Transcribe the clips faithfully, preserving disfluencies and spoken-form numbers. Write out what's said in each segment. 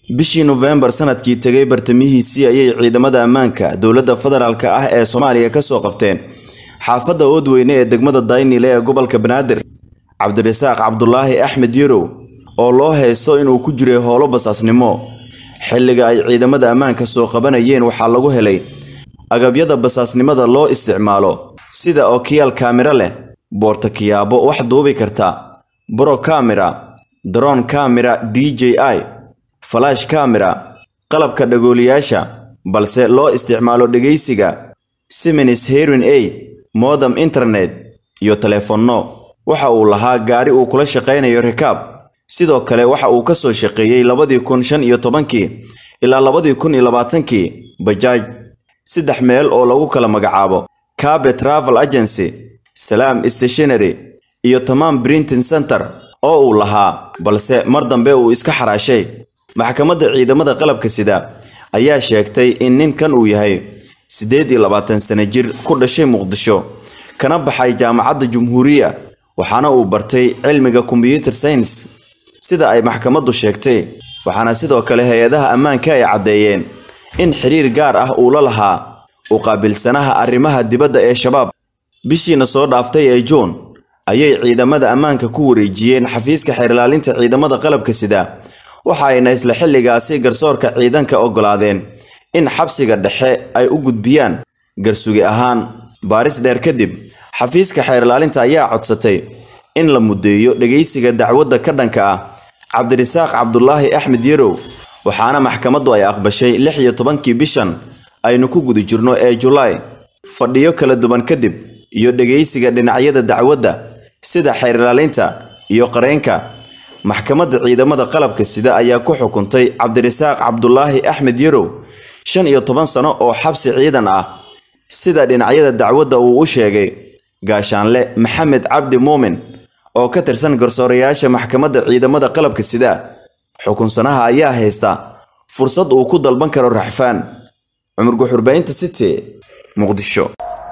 bishii November sanadkii tagay bartamihiisii ayay ciidamada ammaanka dowladda federaalka ah ee Soomaaliya ka soo qabteen xaafadda Oodweyne ee degmada Daynile ee gobolka Banaadir. Cabdirasaaq Cabdulaahi Axmed Yarow oo loo haysto inuu ku jiray howlo basaasnimo. xilliga ay ciidamada ammaanka soo qabanayeen waxaa lagu helay agabyada basaasnimada loo isticmaalo sida ookiyaal kaamira leh, boortakiyaabo wax duubi karta, bro camera, drone camera D J I, flash camera, qalabka dhagooliyaasha balse loo isticmaalo dhageysiga, Siemens hearing aid, modem internet iyo telefoonno. waxa uu lahaa gaari uu kula shaqeynayo rikaab. sidoo kale waxa uu ka soo shaqeeyay labadii kun shan iyo tobankii ilaa labadii kun iyo labaatankii bajaaj saddex meel oo lagu kala magacaabo Kabe Travel Agency, Salam Stationery iyo Tamam Printing Center oo uu lahaa balse mar dambe uu iska xaraashay. maxkamadda ciidamada qalabka sida ayaa sheegtay in ninkan uu yahay siddeed iyo labaatan sano jir ku dhashay Muqdisho kana baxay jaamacadda Jumhuuriya waxaana uu bartay cilmiga computer science sida ay maxkamaddu sheegtay. waxaana sidoo kale hay'adaha ammaanka ay cadeeyeen in xiriir gaar ah uu la lahaa u qaabilsanaha arrimaha dibadda ee shabaab. bishiina soo dhaaftay ee June ayay ciidamada ammaanka ku wareejiyeen xafiiska xeer ilaalinta ciidamada qalabka sida. waxa ayna isla xilligaasi garsoorka ciidanka ogolaadeen in xabsiga dhexe ay u gudbiyaan garsugi ahaan. baaris dheer kadib xafiiska xeer ilaalinta ayaa codsatay in la mudeeyo dhageysiga dacwadda ka dhanka ah Cabdirasaaq Cabdulaahi Axmed Yarow waxaana maxkamaddu ay aqbashay lix iyo tobankii bishan aynu ku guda jirno ee July. fadhiyo kala duwan kadib iyo dhageysiga dhinacyada dacwadda sida xeer ilaalinta iyo qareenka, maxkamadda ciidamada qalabka sida ayaa ku xukuntay Cabdirasaaq Cabdulaahi Axmed Yarow shan iyo toban sano oo xabsi ciidan ah sida dhinacyada dacwadda uu u sheegay gaashaanle Maxamed Cabdi Muumin oo ka tirsan garsoorayaasha maxkamadda ciidamada qalabka sida. xukunsanaha ayaa haysta fursad uu ku dalban karo raxfaan. Cumar Guxurbaynta City, Muqdisho.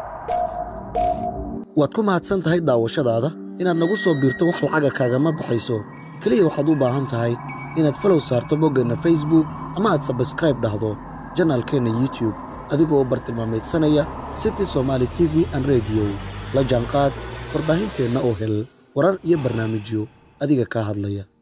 waad ku mahadsan tahay daawashadaada. inaad nagu soo biirto wax lacag kaaga ma baxayso, kaliya waxaad u baahan tahay inaad follow saarto boggana Facebook ama aad subscribe dhahdo channelkeena YouTube adigoo bartilmaameedsanaya City Somali T V and Radio. la jaanqaad warbaahinteena oo hel warar iyo barnaamijyo adiga ka hadlaya.